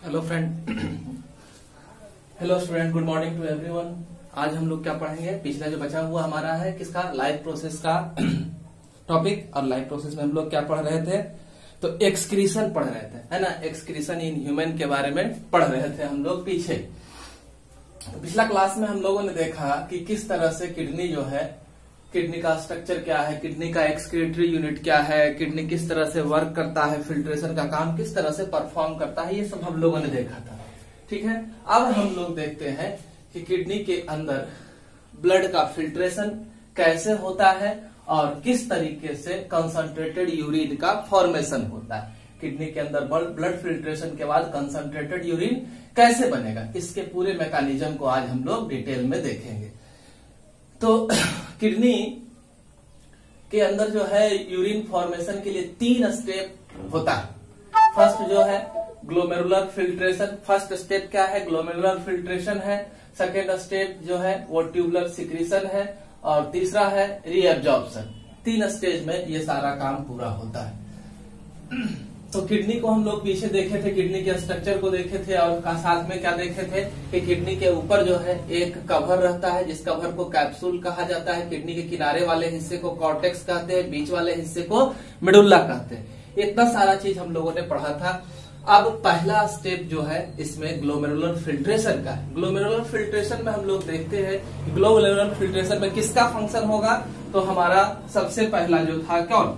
Hello friend, hello student, good morning to everyone. आज हम लोग क्या पढ़ेंगे? पिछला जो बचा हुआ हमारा है किसका, लाइफ प्रोसेस का टॉपिक। और लाइफ प्रोसेस में हम लोग क्या पढ़ रहे थे? तो एक्सक्रीशन पढ़ रहे थे, है ना। एक्सक्रीशन इन ह्यूमन के बारे में पढ़ रहे थे हम लोग पीछे। तो पिछला क्लास में हम लोगों ने देखा कि किस तरह से किडनी जो है, किडनी का स्ट्रक्चर क्या है, किडनी का एक्सक्रीटरी यूनिट क्या है, किडनी किस तरह से वर्क करता है, फिल्ट्रेशन का काम किस तरह से परफॉर्म करता है, ये सब हम लोगों ने देखा था। ठीक है, अब हम लोग देखते हैं कि किडनी के अंदर ब्लड का फिल्ट्रेशन कैसे होता है और किस तरीके से कंसंट्रेटेड यूरिन का फॉर्मेशन होता है। किडनी के अंदर ब्लड फिल्ट्रेशन के बाद कंसंट्रेटेड यूरिन कैसे बनेगा, इसके पूरे मैकेनिज्म को आज हम लोग डिटेल में देखेंगे। तो किडनी के अंदर जो है यूरिन फॉर्मेशन के लिए 3 स्टेप होता है। फर्स्ट जो है ग्लोमेरुलर फिल्ट्रेशन। फर्स्ट स्टेप क्या है? ग्लोमेरुलर फिल्ट्रेशन है। सेकेंड स्टेप जो है वो ट्यूबुलर सिक्रीशन है और तीसरा है रीएब्जॉर्प्शन। 3 स्टेज में ये सारा काम पूरा होता है। तो किडनी को हम लोग पीछे देखे थे, किडनी के स्ट्रक्चर को देखे थे और साथ में क्या देखे थे कि किडनी के ऊपर जो है एक कवर रहता है, जिस कवर को कैप्सूल कहा जाता है। किडनी के किनारे वाले हिस्से को कॉर्टेक्स कहते हैं, बीच वाले हिस्से को मेडुल्ला कहते हैं। इतना सारा चीज हम लोगों ने पढ़ा था। अब पहला स्टेप जो है इसमें ग्लोमेरुलर फिल्ट्रेशन का है। ग्लोमेरुलर फिल्ट्रेशन में हम लोग देखते हैं ग्लोमेरुलर फिल्ट्रेशन में किसका फंक्शन होगा। तो हमारा सबसे पहला जो था कौन?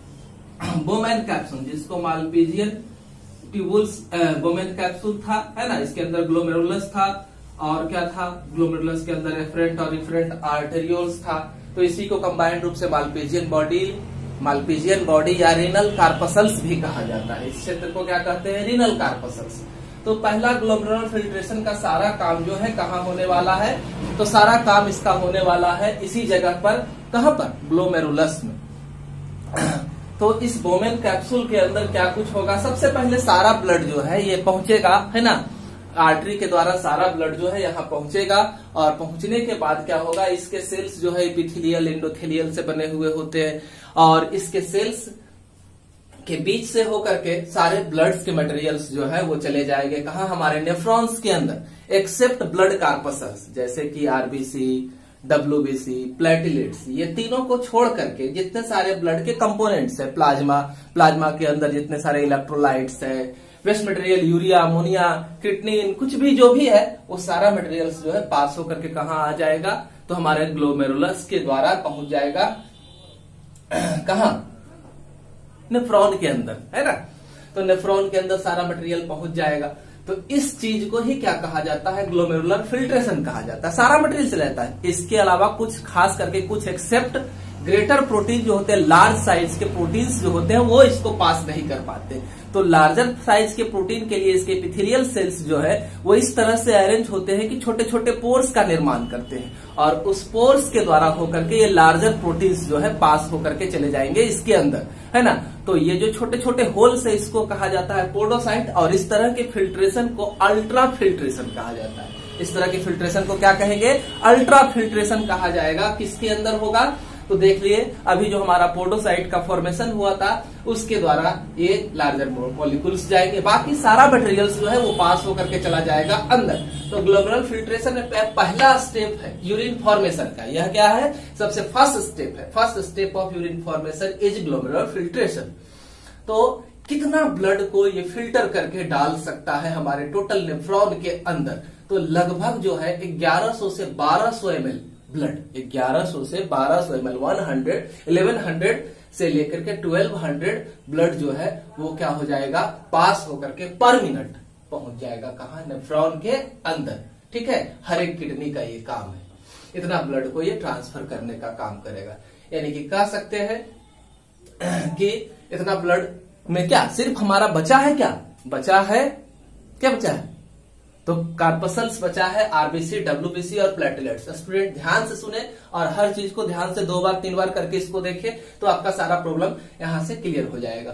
बोमेन कैप्सूल, जिसको मालपीजियन ट्यूबुल्स बोमेन कैप्सूल था, है ना। इसके अंदर ग्लोमेरुलस था और क्या था? ग्लोमेरुलस के अंदर एफरेंट और इफरेंट आर्टेरियोल्स था। तो इसी को कंबाइंड रूप से मालपीजियन बॉडी या रीनल कार्पसल्स भी कहा जाता है। इस क्षेत्र को क्या कहते हैं? Renal corpuscles. तो पहला ग्लोमेरुलर फिल्ट्रेशन का सारा काम जो है कहाँ होने वाला है? तो सारा काम इसका होने वाला है इसी जगह पर। कहाँ पर? ग्लोमेरुलस में। तो इस बोमेन कैप्सूल के अंदर क्या कुछ होगा? सबसे पहले सारा ब्लड जो है ये पहुंचेगा, है ना। आर्टरी के द्वारा सारा ब्लड जो है यहाँ पहुंचेगा और पहुंचने के बाद क्या होगा? इसके सेल्स जो है एपिथेलियल एंडोथेलियल से बने हुए होते हैं और इसके सेल्स के बीच से होकर के सारे ब्लड के मटेरियल्स जो है वो चले जाएंगे कहाँ? हमारे नेफ्रॉन्स के अंदर। एक्सेप्ट ब्लड कार्पसल्स, जैसे कि आरबीसी, डब्ल्यूबीसी, प्लेटलेट्स, ये तीनों को छोड़ करके जितने सारे ब्लड के कंपोनेंट्स है, प्लाज्मा के अंदर जितने सारे इलेक्ट्रोलाइट्स है, waste material, urea, ammonia, creatinine, कुछ भी जो भी है वो सारा मटेरियल्स जो है पास होकर के कहाँ आ जाएगा? तो हमारे ग्लोमेरुलस के द्वारा पहुंच जाएगा कहाँ? नेफ्रॉन के अंदर, है ना। तो नेफ्रॉन के अंदर सारा मटेरियल पहुंच जाएगा। तो इस चीज को ही क्या कहा जाता है? ग्लोमेरुलर फिल्ट्रेशन कहा जाता है। सारा मटेरियल चला जाता है। इसके अलावा कुछ खास करके कुछ एक्सेप्ट ग्रेटर प्रोटीन जो होते हैं, लार्ज साइज के प्रोटीन्स जो होते हैं वो इसको पास नहीं कर पाते। तो लार्जर साइज के प्रोटीन के लिए इसके एपिथेलियल सेल्स जो है वो इस तरह से अरेंज होते हैं कि छोटे छोटे पोर्स का निर्माण करते हैं और उस पोर्स के द्वारा होकर के ये लार्जर प्रोटीन्स जो है पास होकर के चले जाएंगे इसके अंदर, है ना। तो ये जो छोटे छोटे होल्स है इसको कहा जाता है पोडोसाइट और इस तरह के फिल्ट्रेशन को अल्ट्रा फिल्ट्रेशन कहा जाता है। इस तरह के फिल्ट्रेशन को क्या कहेंगे? अल्ट्रा फिल्ट्रेशन कहा जाएगा। किसके अंदर होगा? तो देख लिए अभी जो हमारा पोडोसाइट का फॉर्मेशन हुआ था उसके द्वारा ये लार्जर मॉलिक्यूल्स जाएंगे, बाकी सारा मटेरियल्स जो है वो पास होकर के चला जाएगा अंदर। तो ग्लोमेरुलर फिल्ट्रेशन में पहला स्टेप है यूरिन फॉर्मेशन का। यह क्या है? सबसे फर्स्ट स्टेप है। First step of urine formation is glomerular filtration. तो कितना ब्लड को ये फिल्टर करके डाल सकता है हमारे टोटल नेफ्रॉन के अंदर? तो लगभग जो है 1100 से 1200 ml ब्लड, 1100 से 1200 ml, 1100 से लेकर के 1200 ब्लड जो है वो क्या हो जाएगा? पास होकर के पर मिनट पहुंच जाएगा कहाँ? नेफ्रॉन के अंदर। ठीक है, हर एक किडनी का ये काम है, इतना ब्लड को ये ट्रांसफर करने का काम करेगा। यानी कि कह सकते हैं कि इतना ब्लड में क्या सिर्फ हमारा बचा है? क्या बचा है? तो कार्पसल्स बचा है, आरबीसी, डब्ल्यूबीसी और प्लेटलेट्स। स्टूडेंट ध्यान से सुने और हर चीज को ध्यान से 2 बार 3 बार करके इसको देखें तो आपका सारा प्रॉब्लम यहां से क्लियर हो जाएगा।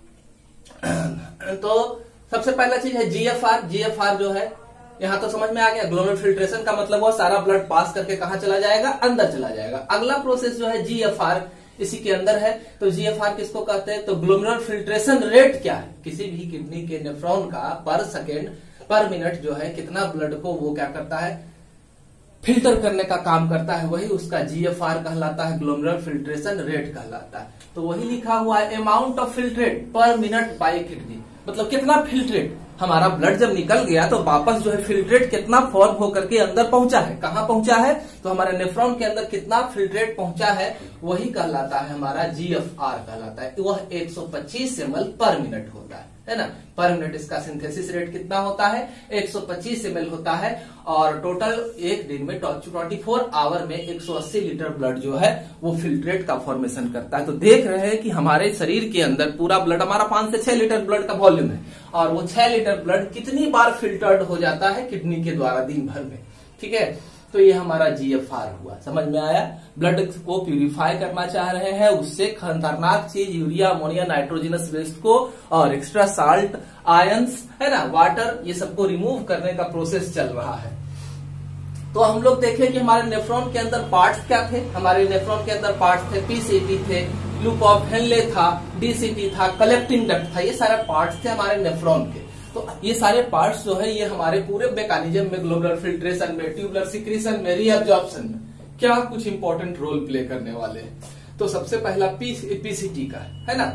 तो सबसे पहला चीज है जीएफआर। जीएफआर जो है यहां तो समझ में आ गया। ग्लोमेरुलर फिल्ट्रेशन का मतलब वो सारा ब्लड पास करके कहां चला जाएगा? अंदर चला जाएगा। अगला प्रोसेस जो है जीएफआर, इसी के अंदर है। तो जीएफआर किसको कहते हैं? तो ग्लोमेरुलर फिल्ट्रेशन रेट क्या है? किसी भी किडनी के नेफ्रॉन का पर सेकेंड पर मिनट जो है कितना ब्लड को वो क्या करता है, फिल्टर करने का काम करता है, वही उसका जीएफआर कहलाता है, ग्लोमेरुलर फिल्ट्रेशन रेट कहलाता है। तो वही लिखा हुआ है amount of filtrate per minute by kidney, मतलब कितना फिल्ट्रेट हमारा ब्लड जब निकल गया तो वापस जो है फिल्ट्रेट कितना फॉर्म होकर के अंदर पहुंचा है, कहां पहुंचा है, तो हमारे नेफ्रॉन के अंदर कितना फिल्ट्रेट पहुंचा है वही कहलाता है हमारा जीएफआर कहलाता है। वह 125 ml पर मिनट होता है ना, पर मिनट इसका सिंथेसिस रेट कितना होता है, 125 ml होता है। और टोटल एक दिन में 24 आवर में 180 लीटर ब्लड जो है वो फिल्ट्रेट का फॉर्मेशन करता है। तो देख रहे हैं कि हमारे शरीर के अंदर पूरा ब्लड हमारा 5 से 6 लीटर ब्लड का वॉल्यूम है, और वो 6 लीटर ब्लड कितनी बार फिल्टर्ड हो जाता है किडनी के द्वारा दिन भर में। ठीक है, तो ये हमारा जीएफआर हुआ, समझ में आया। ब्लड को प्यूरिफाई करना चाह रहे हैं, उससे खतरनाक चीज यूरिया, अमोनिया, नाइट्रोजनस वेस्ट को और एक्स्ट्रा साल्ट, आयंस है ना, वाटर, ये सबको रिमूव करने का प्रोसेस चल रहा है। तो हम लोग देखें कि हमारे नेफ्रॉन के अंदर पार्ट्स क्या थे। हमारे नेफ्रॉन के अंदर पार्ट्स थे, पीसीटी थे, लूप ऑफ हेनले था, डीसीटी था, कलेक्टिंग डक्ट था, ये सारे पार्ट्स थे हमारे नेफ्रॉन के। तो ये सारे पार्ट्स जो है ये हमारे पूरे मैकेनिज्म में, ग्लोमेरुलर फिल्ट्रेशन में, ट्यूबुलर सिक्रीशन में, रीअब्जॉर्प्शन में क्या कुछ इंपॉर्टेंट रोल प्ले करने वाले हैं। तो सबसे पहला पीसीटी का है ना।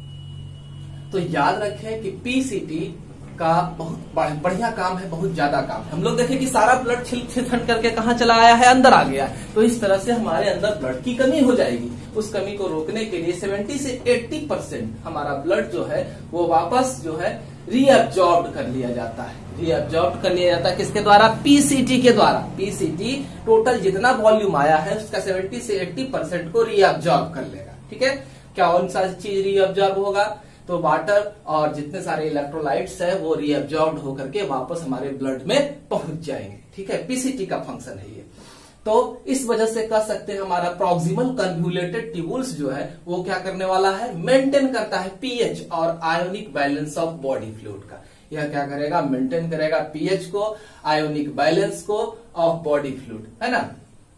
तो याद रखें कि पीसीटी का बहुत बढ़िया काम है, बहुत ज्यादा काम है। हम लोग देखें कि सारा ब्लड छिल करके कहाँ चला आया है, अंदर आ गया है। तो इस तरह से हमारे अंदर ब्लड की कमी हो जाएगी। उस कमी को रोकने के लिए 70 से 80% हमारा ब्लड जो है वो वापस जो है रीअब्जॉर्ब कर लिया जाता है। रीअब्जॉर्ब कर लिया जाता है किसके द्वारा? पीसीटी के द्वारा। पीसीटी टोटल जितना वॉल्यूम आया है उसका 70 से 80% को रीअब्जॉर्ब कर लेगा। ठीक है, क्या कौन सा चीज रीअब्जॉर्ब होगा? तो वाटर और जितने सारे इलेक्ट्रोलाइट्स है वो रीअब्जॉर्ब होकर के वापस हमारे ब्लड में पहुंच जाएंगे। ठीक है, पीसीटी का फंक्शन है ये। तो इस वजह से कह सकते हैं हमारा प्रॉक्सिमल कन्वोल्यूटेड ट्यूबुल्स जो है वो क्या करने वाला है, मेंटेन करता है पीएच और ionic balance of body fluid का। यह क्या करेगा, मेंटेन करेगा पीएच को, आयोनिक बैलेंस को ऑफ बॉडी फ्लूइड, है ना।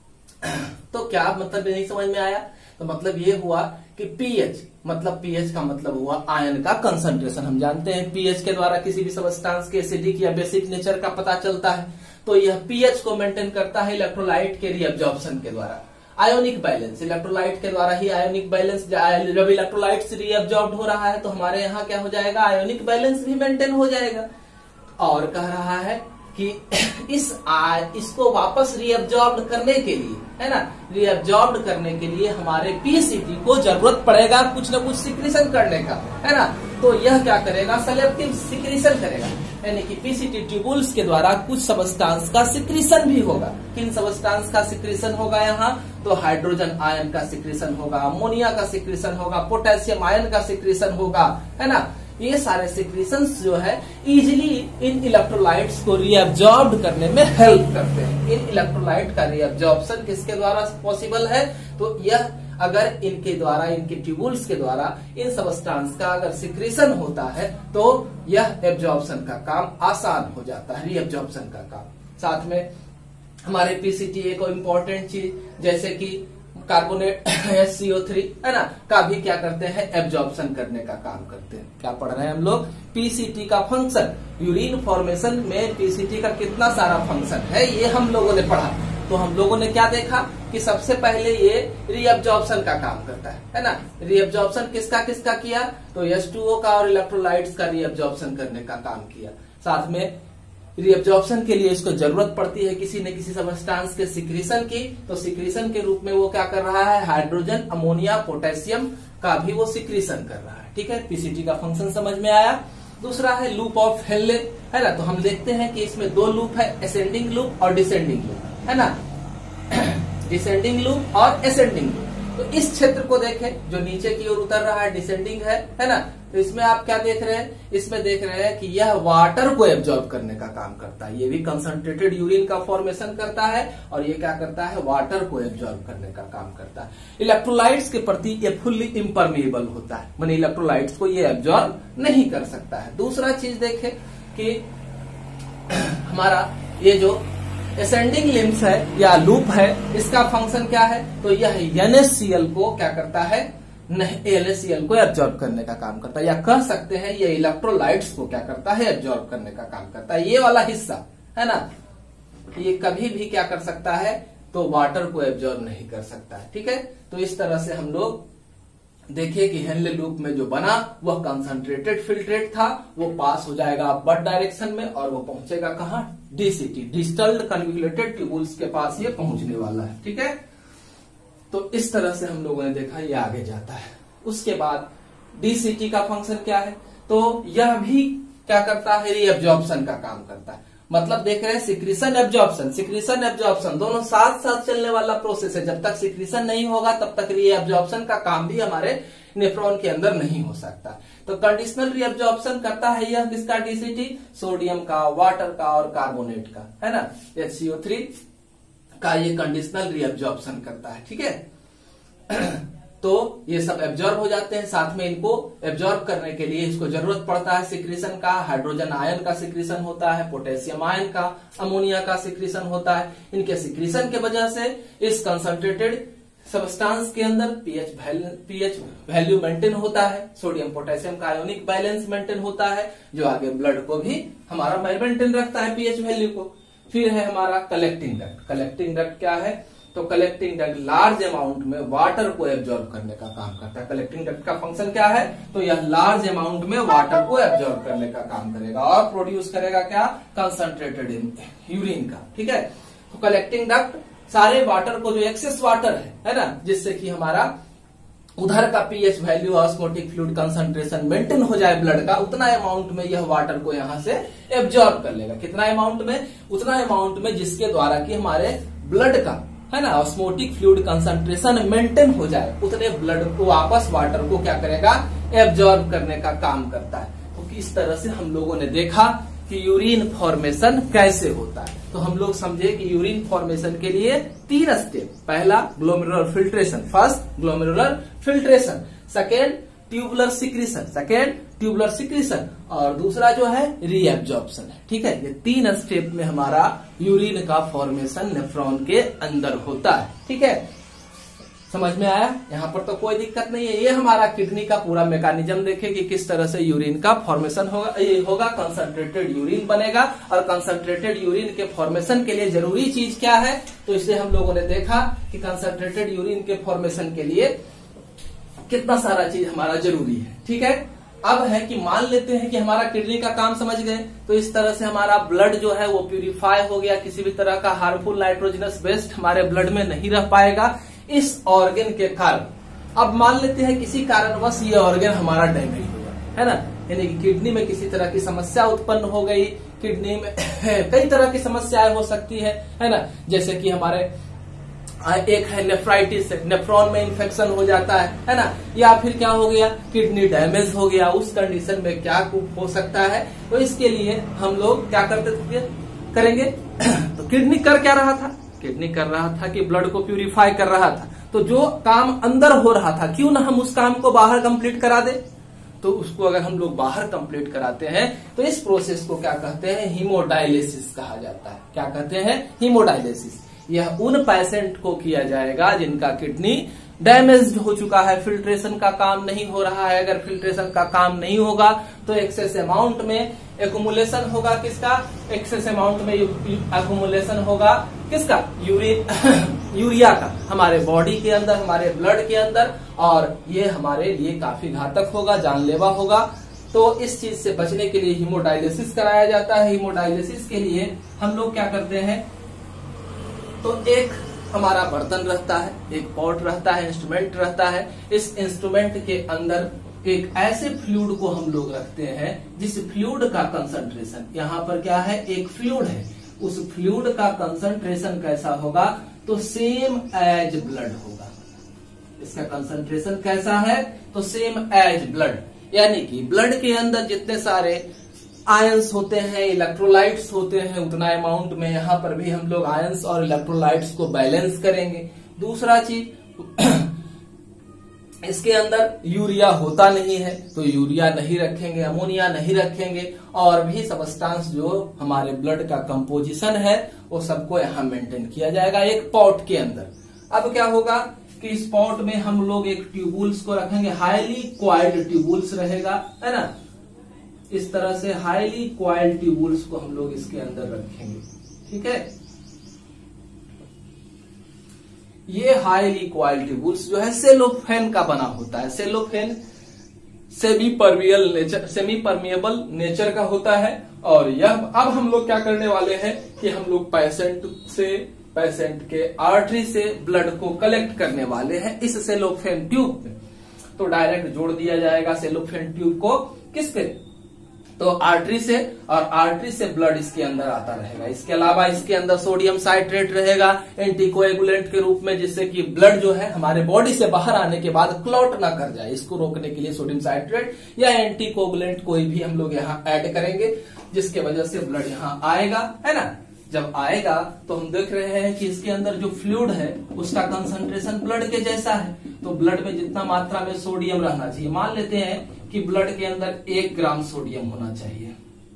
तो क्या मतलब नहीं समझ में आया? तो मतलब ये हुआ कि पीएच मतलब पीएच का मतलब हुआ आयन का कंसंट्रेशन। हम जानते हैं पीएच के द्वारा किसी भी सबस्टांस के एसिडिक या बेसिक नेचर का पता चलता है। तो यह पीएच को मेंटेन करता है इलेक्ट्रोलाइट के रीअब्जॉर्प्शन के द्वारा। आयोनिक बैलेंस, इलेक्ट्रोलाइट के द्वारा ही आयोनिक बैलेंस, जब इलेक्ट्रोलाइट से रीअब्जॉर्ब हो रहा है तो हमारे यहाँ क्या हो जाएगा, आयोनिक बैलेंस भी मेंटेन हो जाएगा। और कह रहा है कि इसको वापस रीअब्जॉर्ब करने के लिए, है ना, रीअब्जॉर्ब करने के लिए हमारे पीसीटी को जरूरत पड़ेगा कुछ न कुछ सिक्रीशन करने का, है ना। तो यह क्या करेगा, सेलेक्टिव सिक्रीशन करेगा, यानी कि पीसीटी ट्यूबुल्स के द्वारा कुछ सबस्टांस का सिक्रीशन भी होगा। किन सबस्टांस का सिक्रीशन होगा यहाँ? तो हाइड्रोजन आयन का सिक्रीशन होगा, अमोनिया का सिक्रीशन होगा, पोटेशियम आयन का सिक्रीशन होगा, है ना। ये सारे सिक्रीशंस जो है इजिली इन इलेक्ट्रोलाइट्स को रीअब्जॉर्ब करने में हेल्प करते हैं। इन इलेक्ट्रोलाइट का रीअब्जॉर्प्शन किसके द्वारा पॉसिबल है? तो यह अगर इनके द्वारा, इनके ट्यूबुल्स के द्वारा इन सबस्टांस का अगर सिक्रीशन होता है तो यह एब्जॉर्प्शन का काम आसान हो जाता है, रीअब्जॉर्प्शन का काम। साथ में हमारे पीसीटी एक इम्पोर्टेंट चीज जैसे कि कार्बोनेट HCO3 है ना, का भी क्या करते हैं, एब्जॉर्प्शन करने का काम करते हैं। क्या पढ़ रहे हैं हम लोग? पीसीटी का फंक्शन, यूरिन फॉर्मेशन में पीसीटी का कितना सारा फंक्शन है ये हम लोगों ने पढ़ा। तो हम लोगों ने क्या देखा कि सबसे पहले ये रीअब्जॉर्प्शन का काम करता है ना। रीअब्जॉर्प्शन किसका किसका किया? तो H2O का और इलेक्ट्रोलाइट्स का रीअब्जॉर्प्शन करने का काम किया। साथ में रीअब्जॉर्प्शन के लिए इसको जरूरत पड़ती है किसी न किसी सबस्टांस के सिक्रीशन की। तो सिक्रीशन के रूप में वो क्या कर रहा है, हाइड्रोजन, अमोनिया, पोटेशियम का भी वो सिक्रीशन कर रहा है। ठीक है, पीसीटी का फंक्शन समझ में आया। दूसरा है लूप ऑफ हेनले, है ना। तो हम देखते हैं कि इसमें दो लूप है, असेंडिंग लूप और डिसेंडिंग लूप, है ना। डिसेंडिंग लूप और असेंडिंग लूप। तो इस क्षेत्र को देखें जो नीचे की ओर उतर रहा है, डिसेंडिंग है ना। तो इसमें आप क्या देख रहे हैं? इसमें देख रहे हैं कि यह वाटर को एब्जॉर्ब करने का काम करता है। ये भी कंसंट्रेटेड यूरिन का फॉर्मेशन करता है और ये क्या करता है, वाटर को एब्जॉर्ब करने का काम करता है। इलेक्ट्रोलाइट्स के प्रति ये फुल्ली इम्परमेबल होता है, माने इलेक्ट्रोलाइट्स को ये एब्जॉर्ब नहीं कर सकता है। दूसरा चीज देखें कि हमारा ये जो असेंडिंग लिम्स है या लूप है, इसका फंक्शन क्या है? तो यह NaCl को क्या करता है? LaCl को एब्जॉर्ब करने का काम करता है, या कह सकते हैं ये इलेक्ट्रोलाइट्स को क्या करता है? एब्जॉर्ब करने का काम करता है। ये वाला हिस्सा है ना, ये कभी भी क्या कर सकता है? तो वाटर को एब्जॉर्ब नहीं कर सकता है। ठीक है, तो इस तरह से हम लोग देखिए कि हेनले लूप में जो बना वह कंसंट्रेटेड फिल्ट्रेट था, वो पास हो जाएगा अपवर्ड डायरेक्शन में और वो पहुंचेगा कहां? DCT, डिस्टल्ड कन्वोल्यूटेड ट्यूबुल्स के पास ये पहुंचने वाला है। ठीक है, तो इस तरह से हम लोगों ने देखा ये आगे जाता है। उसके बाद DCT का फंक्शन क्या है? तो यह भी क्या करता है? रीअब्जॉर्प्शन का काम करता है। मतलब देख रहे हैं सिक्रीशन एब्जॉर्प्शन दोनों साथ साथ चलने वाला प्रोसेस है। जब तक सिक्रीशन नहीं होगा तब तक रीअब्जॉर्प्शन का काम भी हमारे नेफ्रॉन के अंदर नहीं हो सकता। तो कंडीशनल रीअब्जॉर्प्शन करता है यह किसका? DCT, सोडियम का, वाटर का और कार्बोनेट का, है ना, HCO3 का ये कंडीशनल रीअब्जॉर्प्शन करता है। ठीक है, तो ये सब एब्जॉर्ब हो जाते हैं। साथ में इनको एब्जॉर्ब करने के लिए इसको जरूरत पड़ता है सिक्रीशन का। हाइड्रोजन आयन का सिक्रीशन होता है, पोटेशियम आयन का, अमोनिया का सिक्रीशन होता है। इनके सिक्रीशन के वजह से इस कंसंट्रेटेड सब्सटेंस के अंदर पीएच वैल्यू मेंटेन होता है, सोडियम पोटेशियम का आयोनिक बैलेंस मेंटेन होता है, जो आगे ब्लड को भी हमारा मेंटेन रखता है पीएच वैल्यू को। फिर है हमारा कलेक्टिंग डक्ट। कलेक्टिंग डक्ट क्या है? तो कलेक्टिंग डक्ट लार्ज अमाउंट में वाटर को एब्जॉर्ब करने का काम करता है। कलेक्टिंग डक्ट का फंक्शन क्या है? तो यह लार्ज अमाउंट में वाटर को एब्जॉर्ब करने का काम करेगा और प्रोड्यूस करेगा क्या? कंसंट्रेटेड यूरिन का। ठीक है, तो कलेक्टिंग डक्ट सारे वाटर को, जो एक्सेस वाटर है ना, जिससे कि हमारा उधर का pH value, osmotic fluid concentration maintain हो जाए ब्लड का, उतना अमाउंट में यह वाटर को यहां से एब्जॉर्ब कर लेगा। कितना अमाउंट में? उतना अमाउंट में जिसके द्वारा कि हमारे ब्लड का, है ना, ऑस्मोटिक फ्लूइड कंसंट्रेशन मेंटेन हो जाए, उतने ब्लड को वापस वाटर को क्या करेगा? एब्जॉर्ब करने का काम करता है। तो किस तरह से हम लोगों ने देखा कि यूरिन फॉर्मेशन कैसे होता है। तो हम लोग समझे कि यूरिन फॉर्मेशन के लिए 3 स्टेप। पहला glomerular filtration, first glomerular filtration, second tubular secretion और दूसरा जो है रीएब्जॉर्प्शन है। ठीक है, ये 3 स्टेप में हमारा यूरिन का फॉर्मेशन नेफ्रॉन के अंदर होता है। ठीक है, समझ में आया? यहाँ पर तो कोई दिक्कत नहीं है। ये हमारा किडनी का पूरा मैकेनिज्म देखे कि किस तरह से यूरिन का फॉर्मेशन होगा। ये होगा कंसंट्रेटेड यूरिन बनेगा, और कंसंट्रेटेड यूरिन के फॉर्मेशन के लिए जरूरी चीज क्या है? तो इसे हम लोगों ने देखा कि कंसंट्रेटेड यूरिन के फॉर्मेशन के लिए कितना सारा चीज हमारा जरूरी है। ठीक है, अब है कि मान लेते हैं कि हमारा किडनी का काम समझ गए, तो इस तरह से हमारा ब्लड जो है वो प्यूरिफाई हो गया, किसी भी तरह का हार्मफुल नाइट्रोजनस वेस्ट हमारे ब्लड में नहीं रह पाएगा इस ऑर्गन के कारण। अब मान लेते हैं किसी कारणवश ये ऑर्गन हमारा डैमेज हो गया, है ना, यानी कि किडनी में किसी तरह की समस्या उत्पन्न हो गई। किडनी में कई तरह की समस्याएं हो सकती है ना, जैसे कि हमारे एक है नेफ्राइटिस, नेफ्रॉन में इन्फेक्शन हो जाता है ना, या फिर क्या हो गया? किडनी डैमेज हो गया। उस कंडीशन में क्या हो सकता है? तो इसके लिए हम लोग क्या करेंगे? तो किडनी कर क्या रहा था? किडनी कर रहा था कि ब्लड को प्यूरिफाई कर रहा था। तो जो काम अंदर हो रहा था, क्यों ना हम उस काम को बाहर कंप्लीट करा दे? तो उसको अगर हम लोग बाहर कंप्लीट कराते हैं तो इस प्रोसेस को क्या कहते हैं? हीमोडायलिसिस कहा जाता है। क्या कहते हैं? हीमोडायलिसिस। यह उन पेशेंट को किया जाएगा जिनका किडनी डैमेज्ड हो चुका है, फिल्ट्रेशन का काम नहीं हो रहा है। अगर फिल्ट्रेशन का काम नहीं होगा तो एक्सेस अमाउंट में एक्युमुलेशन होगा। किसका? एक्सेस अमाउंट में एक्युमुलेशन होगा किसका? यूरिया का, हमारे बॉडी के अंदर, हमारे ब्लड के अंदर, और ये हमारे लिए काफी घातक होगा, जानलेवा होगा। तो इस चीज से बचने के लिए हीमोडायलिसिस कराया जाता है। हीमोडायलिसिस के लिए हम लोग क्या करते हैं? तो एक हमारा बर्तन रहता है, एक पॉट रहता है, इंस्ट्रूमेंट रहता है। इस इंस्ट्रूमेंट के अंदर एक ऐसे फ्लूइड को हम लोग रखते हैं जिस फ्लूइड का कंसंट्रेशन, यहाँ पर क्या है? एक फ्लूइड है। उस फ्लूइड का कंसंट्रेशन कैसा होगा? तो सेम एज ब्लड होगा। इसका कंसंट्रेशन कैसा है? तो सेम एज ब्लड, यानी कि ब्लड के अंदर जितने सारे आयंस होते हैं, इलेक्ट्रोलाइट्स होते हैं, उतना अमाउंट में यहाँ पर भी हम लोग आयंस और इलेक्ट्रोलाइट्स को बैलेंस करेंगे। दूसरा चीज इसके अंदर यूरिया होता नहीं है, तो यूरिया नहीं रखेंगे, अमोनिया नहीं रखेंगे, और भी सब्सटेंस जो हमारे ब्लड का कंपोजिशन है वो सबको यहाँ मेंटेन किया जाएगा एक पॉट के अंदर। अब क्या होगा कि इस पॉट में हम लोग एक ट्यूबुल्स को रखेंगे, हाईली क्वाइल्ड ट्यूबुल्स रहेगा, है ना। इस तरह से हाईली क्वाइल्ड ट्यूबुल्स को हम लोग इसके अंदर रखेंगे, ठीक है। ये हाईली क्वाइल्ड ट्यूबुल्स जो है सेलोफेन का बना होता है। सेलोफेन सेमी परमिएबल नेचर का होता है। और यह अब हम लोग क्या करने वाले हैं कि हम लोग पेशेंट के आर्टरी से ब्लड को कलेक्ट करने वाले हैं इस सेलोफेन ट्यूब में। तो डायरेक्ट जोड़ दिया जाएगा सेलोफेन ट्यूब को किस पे, तो आर्टरी से, और आर्टरी से ब्लड इसके अंदर आता रहेगा। इसके अलावा इसके अंदर सोडियम साइट्रेट रहेगा एंटीकोएगुलेंट के रूप में, जिससे कि ब्लड जो है हमारे बॉडी से बाहर आने के बाद क्लॉट ना कर जाए। इसको रोकने के लिए सोडियम साइट्रेट या एंटीकोएगुलेंट कोई भी हम लोग यहाँ ऐड करेंगे, जिसके वजह से ब्लड यहाँ आएगा, है ना। जब आएगा तो हम देख रहे हैं कि इसके अंदर जो फ्लूइड है उसका कंसंट्रेशन ब्लड के जैसा है। तो ब्लड में जितना मात्रा में सोडियम रहना चाहिए, मान लेते हैं कि ब्लड के अंदर 1 ग्राम सोडियम होना चाहिए।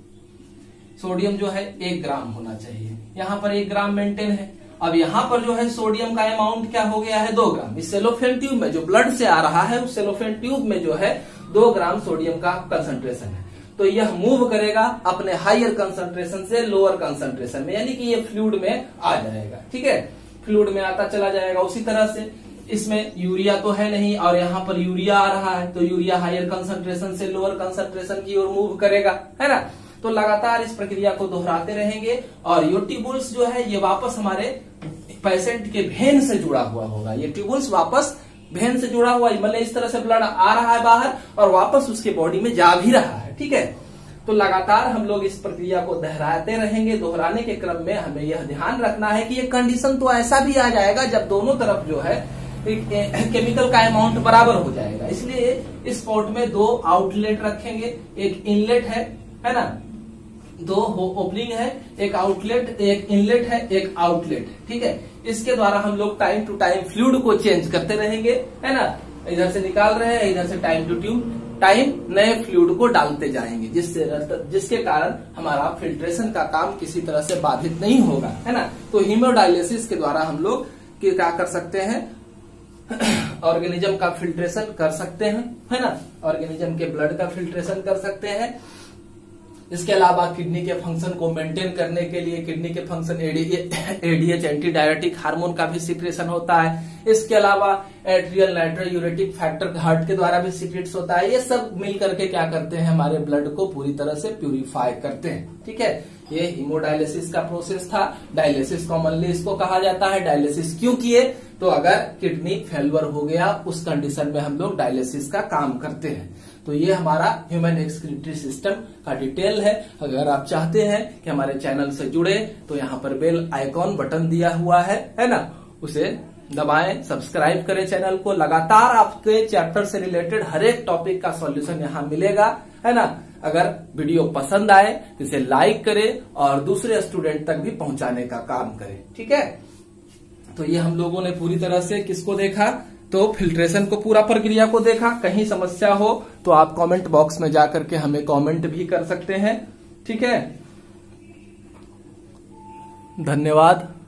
सोडियम जो है 1 ग्राम होना चाहिए, यहाँ पर 1 ग्राम मेंटेन है। अब यहाँ पर जो है सोडियम का अमाउंट क्या हो गया है, 2 ग्राम। इस सेलोफेन ट्यूब में जो ब्लड से आ रहा है उस सेलोफेन ट्यूब में जो है 2 ग्राम सोडियम का कंसंट्रेशन है। तो यह मूव करेगा अपने हायर कंसंट्रेशन से लोअर कंसंट्रेशन में, यानी कि ये फ्लूइड में आ जाएगा, ठीक है। फ्लूइड में आता चला जाएगा। उसी तरह से इसमें यूरिया तो है नहीं और यहाँ पर यूरिया आ रहा है, तो यूरिया हायर कंसंट्रेशन से लोअर कंसंट्रेशन की ओर मूव करेगा, है ना। तो लगातार इस प्रक्रिया को दोहराते रहेंगे और ये ट्यूबुल्स जो है ये वापस हमारे पेशेंट के वेन से जुड़ा हुआ होगा। ये ट्यूबुल्स वापस वेन से जुड़ा हुआ, मतलब इस तरह से ब्लड आ रहा है बाहर और वापस उसके बॉडी में जा भी रहा है, ठीक है। तो लगातार हम लोग इस प्रक्रिया को दोहराते रहेंगे। दोहराने के क्रम में हमें यह ध्यान रखना है कि ये कंडीशन तो ऐसा भी आ जाएगा जब दोनों तरफ जो है केमिकल का अमाउंट बराबर हो जाएगा। इसलिए इस पॉट में 2 आउटलेट रखेंगे, एक इनलेट है ना, 2 ओपनिंग है, एक आउटलेट, एक इनलेट है, एक आउटलेट, ठीक है। इसके द्वारा हम लोग टाइम टू टाइम फ्लूइड को चेंज करते रहेंगे, है ना। इधर से निकाल रहे हैं, इधर से टाइम नए फ्लूइड को डालते जाएंगे, जिसके कारण हमारा फिल्ट्रेशन का काम किसी तरह से बाधित नहीं होगा, है ना। तो हीमोडायलिसिस के द्वारा हम लोग क्या कर सकते हैं, ऑर्गेनिज्म का फिल्ट्रेशन कर सकते हैं, है ना। ऑर्गेनिज्म के ब्लड का फिल्ट्रेशन कर सकते हैं। इसके अलावा किडनी के फंक्शन को मेंटेन करने के लिए किडनी के function ADH anti diuretic hormone का भी सिक्रेशन होता है। इसके अलावा एट्रियल नाइट्रोयूरेटिक फैक्टर हार्ट के द्वारा भी सिक्रेट्स होता है। ये सब मिल करके क्या करते हैं, हमारे ब्लड को पूरी तरह से प्यूरिफाई करते हैं, ठीक है। ये हीमोडायलिसिस का प्रोसेस था। डायलिसिस कॉमनली इसको कहा जाता है। डायलिसिस क्यों किए, तो अगर किडनी फेल्यूर हो गया उस कंडीशन में हम लोग डायलिसिस का काम करते हैं। तो ये हमारा ह्यूमन एक्सक्रीटरी सिस्टम का डिटेल है। अगर आप चाहते हैं कि हमारे चैनल से जुड़े तो यहाँ पर बेल आइकॉन बटन दिया हुआ है ना, उसे दबाएं, सब्सक्राइब करें चैनल को। लगातार आपके चैप्टर से रिलेटेड हर एक टॉपिक का सॉल्यूशन यहाँ मिलेगा, है ना। अगर वीडियो पसंद आए तो इसे लाइक करें और दूसरे स्टूडेंट तक भी पहुंचाने का काम करें, ठीक है। तो ये हम लोगों ने पूरी तरह से किसको देखा, तो फिल्ट्रेशन को, पूरा प्रक्रिया को देखा। कहीं समस्या हो तो आप कमेंट बॉक्स में जाकर के हमें कमेंट भी कर सकते हैं, ठीक है। धन्यवाद।